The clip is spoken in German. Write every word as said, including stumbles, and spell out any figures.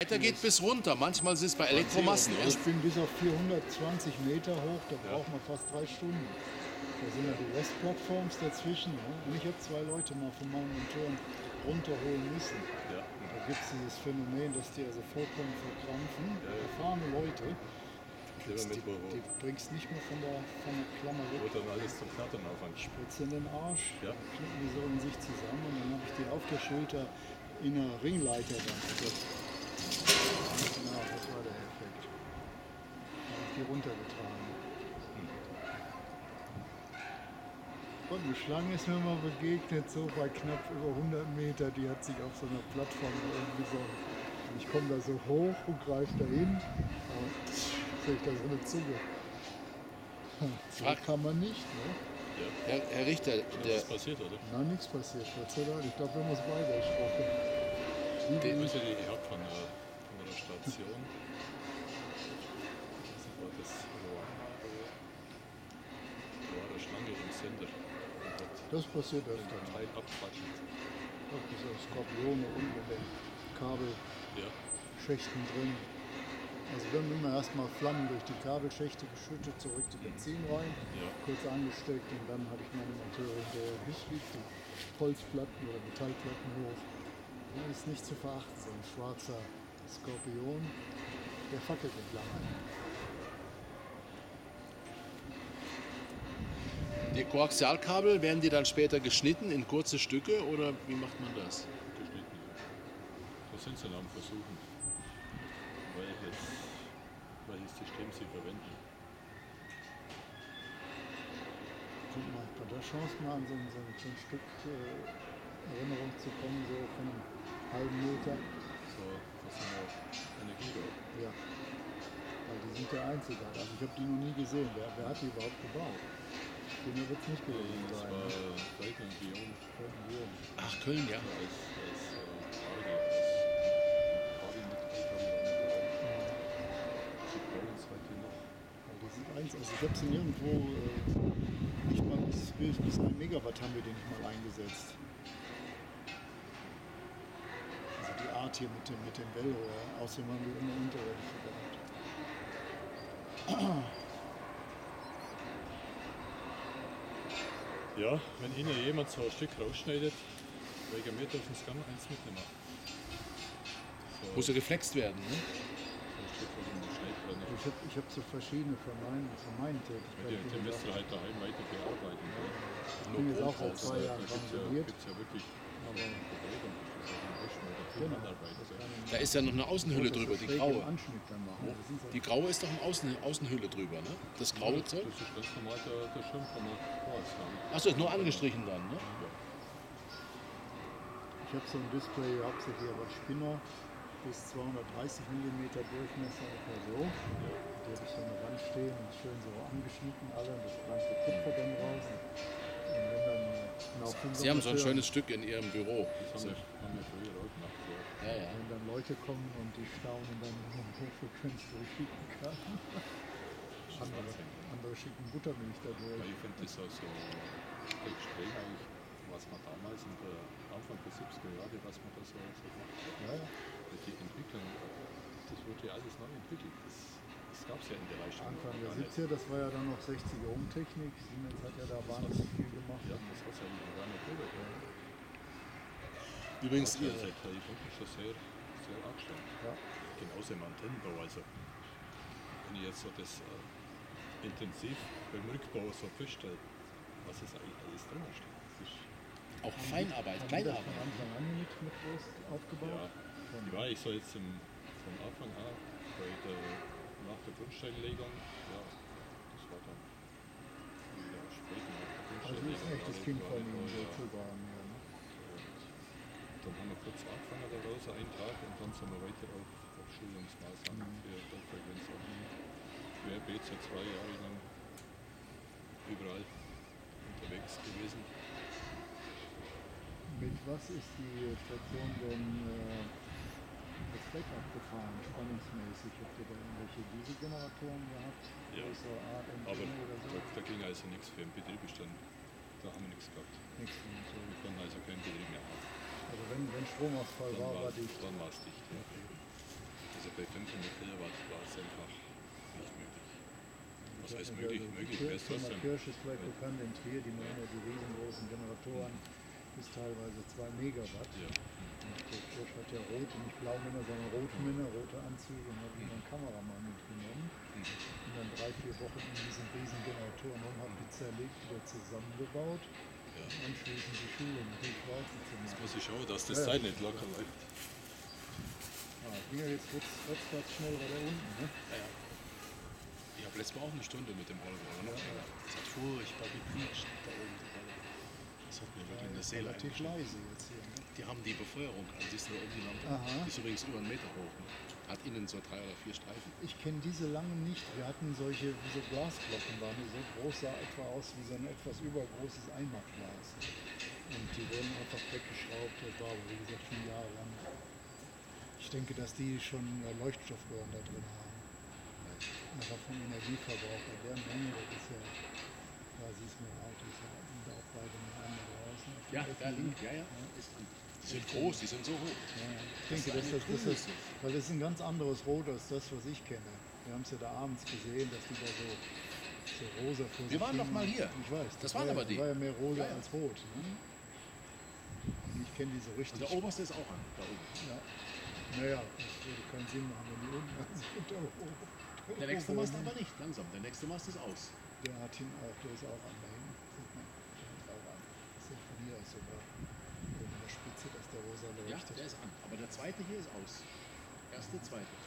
Leiter geht bis runter. Manchmal ist es bei Elektromasten. Ich bin bis auf vierhundertzwanzig Meter hoch, da braucht man fast drei Stunden. Da sind ja die Restplattforms dazwischen. Ne? Und ich habe zwei Leute mal von meinen Motoren runterholen müssen. Ja. Da gibt es dieses Phänomen, dass die also vollkommen verkrampfen. Ja, ja. Erfahrene Leute, Die, die, die bringst nicht mehr von der, von der Klammer weg. Wo dann alles zum Knattern anfängt. Spritze in den Arsch, Ja. knicken die so in sich zusammen und dann habe ich die auf der Schulter in einer Ringleiter dann. Also, genau, das war der Effekt. Da habe ich die runtergetragen. Und eine Schlange ist mir mal begegnet, so bei knapp über hundert Meter, die hat sich auf so einer Plattform gesonnen. Und ich komme da so hoch und greife dahin und sehe ich da so eine Zunge. So kann man nicht, ne? Ja. Herr, Herr Richter, Ist der, was passiert, oder? Nein, nichts passiert, Gott sei Dank. Ich glaube, wir haben uns beide erschrocken. Die Grüße, die ich habe von, der- von der Station. Das war das Ruanda, da war eine Schlange im Sender. Und hat Das passiert den öfter. Teil abquatschen. Auch diese Skorpione unten in den Kabelschächten Ja. drin. Also wir haben immer erstmal Flammen durch die Kabelschächte geschüttet, zurück die Benzin rein, Ja. kurz angesteckt und dann habe ich meine Monteure hinterher geschickt, die Holzplatten oder Metallplatten hoch. Das ist nicht zu verachten, so ein schwarzer Skorpion, der fackelt nicht lange. die Koaxialkabel, werden die dann später geschnitten in kurze Stücke oder wie macht man das? Geschnitten. Das sind sie am Versuchen. Welches, welches System sie verwenden. Guck mal, bei der Chance mal an so ein, so ein, so ein Stück äh, Erinnerung zu kommen, so von einem halben Meter. So, das sind auch Energie da. Ja. Weil die sind der Einzigartige. Also ich habe die noch nie gesehen. Wer, wer hat die überhaupt gebaut? Mir wird es nicht gewesen Das sein. war ne? Leitner und Guillaume. Guillaume. Ach, Köln, ja. Als, als äh, Arge, als Arge mitgebracht haben. Die bauen es heute noch. Also die sind eins, also ich habe sie nirgendwo, äh, nicht mal bis, bis, bis ein Megawatt haben wir den nicht mal eingesetzt. Also die Art hier mit dem, mit dem Wellrohr, außerdem haben wir immer Unterwelche gehabt. Ja, wenn Ihnen jemand so ein Stück rausschneidet, wegen mir dürfen Sie gerne eins mitnehmen. So, Muss ja geflext werden, ne? so ein Stück von dem Schneidbrenner. Ich habe ich hab so verschiedene von meinen, von meinen Die, Tätigkeiten. die müsst ihr halt daheim weiter bearbeiten. Ja. Ich bin jetzt auch seit Brothaus, zwei Da Jahren gibt es ja, pensioniert. gibt's ja wirklich Aber Vertretung, das ist auch ein Rüsten oder viel genau, Handarbeit. das Ja. kann man Da ist ja noch eine Außenhülle drüber, die schräg im graue. Anschnitt dann machen. Das ist so- Die graue ist doch eine Außen, Außenhülle drüber, ne? Das graue Das Zeug? ist ganz normal der, der Schirm von der Horst. Achso, ist nur angestrichen dann, ne? Ja. Ich habe so ein Display hauptsächlich aber Spinner bis zweihundertdreißig Millimeter Durchmesser oder so. Die habe ich so an der Wand stehen und schön so angeschnitten, alle und das blanke Kupfer dann raus. Und wenn dann äh, auf Sie haben so ein schönes Stück in Ihrem Büro. Das haben So. wir, haben wir früher auch gemacht. Ja. Ja, ja. Wenn dann Leute kommen und die staunen dann um Hochfrequenz durchschicken kann. Andere, andere schicken Buttermilch da Weil durch. ich finde das auch so extrem eigentlich, was man damals in der Anfang der siebziger Jahre, was man da so, so gemacht hat. Ja, ja. Die Entwicklung, das wurde ja alles neu entwickelt. Das, das gab es ja in der Leistung. Anfang noch der gar nicht. siebziger, das war ja dann noch sechziger Umtechnik. Siemens hat ja da wahnsinnig viel gemacht. Ja, das hat es ja noch gar nicht gehört. Ja. Übrigens, Das hat Ihre, ja seit die Punkte schon sehr, sehr angeschlagen. Ja. Genauso im Antennenbau. Also, wenn ich jetzt so das äh, intensiv beim Rückbau so feststelle, was ist eigentlich alles drin steht. Das ist, auch Feinarbeit, Haben die das von Kleinarbeit. Anfang an mit, mit Rost aufgebaut? ja, ich war ich so jetzt im, von Anfang an bei der, nach der Grundsteinlegung, ja, das war dann wieder später nach der Also ist Grundsteinlegung. ein echtes war Kind das- von war Ihnen das- ja. sozusagen. Ja, ne? Und dann haben wir kurz angefangen daraus, einen Tag, und dann sind wir weiter auf, auf Schulungsmaßnahmen Mhm. für Hochfrequenz auch querbeet seit zwei Jahren lang überall unterwegs gewesen. Mit was ist die Station denn äh, das Backup gefahren, spannungsmäßig? Habt ihr da irgendwelche Dieselgeneratoren gehabt? Ja. Größere Art M G Aber oder so? da, da ging also nichts für den Betriebsstand. Da haben wir nichts gehabt. Nichts von so. Wir konnten also keinen Betrieb mehr haben. Also wenn, wenn Stromausfall Dann war, war war dicht. dann war es dicht. Ja. Kirche mit Kilowatt war es einfach nicht möglich. Was heißt Ja, möglich? die Möglich Kirche, wäre es trotzdem. Kirche ist vielleicht bekannt in Trier, die machen ja die riesengroßen Generatoren bis teilweise zwei Megawatt. Ja. Und der Kirche hat ja rote, nicht blaue Männer, sondern rote Männer, rote Anzüge und hat immer einen Kameramann mitgenommen. Und dann drei, vier Wochen in diesen riesen Generatoren rum, hat die zerlegt, wieder zusammengebaut. Ja. Und anschließend die Schule und die Schwarze zu Jetzt machen. muss ich schauen, dass das Ja, Zeit ja. nicht locker läuft. Ah, ging ja jetzt ratzfatz schnell weiter unten, ne? Ja, ja. Ich habe letztes Mal auch eine Stunde mit dem Volvo. Ne? Das hat furchtbar gequietscht da oben. die Rolle. Das hat mir wirklich eine ist Seele relativ eingeschnitten. leise jetzt hier, ne? Die haben die Befeuerung an. Siehst du da oben die Lampe? Aha. Die ist übrigens über einen Meter hoch. Ne? Hat innen so drei oder vier Streifen. Ich kenne diese langen nicht. Wir hatten solche, wie so Glasglocken waren, die so groß, sah etwa aus wie so ein etwas übergroßes Einmachglas. Und die wurden einfach weggeschraubt. Das war aber, wie gesagt, schon jahrelang. Ich denke, dass die schon äh, Leuchtstoffröhren da drin haben. Einfach vom Energieverbrauch. Bei der Menge, das ist ja, da siehst du mir Autos, ja, sind auch beide miteinander draußen. auf dem Ja, F da I. liegt, ja, ja. Ist an. Die sind groß, die sind so hoch. Ja, ich Das denke, ist dass eine das, das ist, Größe. weil das ist ein ganz anderes Rot als das, was ich kenne. Wir haben es ja da abends gesehen, dass die da so, so rosa vor Wir sich waren doch hingen. mal hier. Ich weiß. Das war waren ja, aber die. war ja mehr rosa Ja, ja. als rot. Ne? Und ich kenne die so richtig. Und der oberste ist auch an, da oben. Ja. Naja, das würde keinen Sinn machen, wenn die unten an sind. Der, oben- Der nächste oben- Mast aber nicht, langsam. Der nächste Mast ist aus. Der hat ihn auch, der ist auch an da hinten. Sieht man. Der ist auch an. Das sieht von hier aus sogar. Oben an der Spitze, dass der rosa Ja, leuchtet. der ist an. Aber der zweite hier ist aus. Erste, zweite.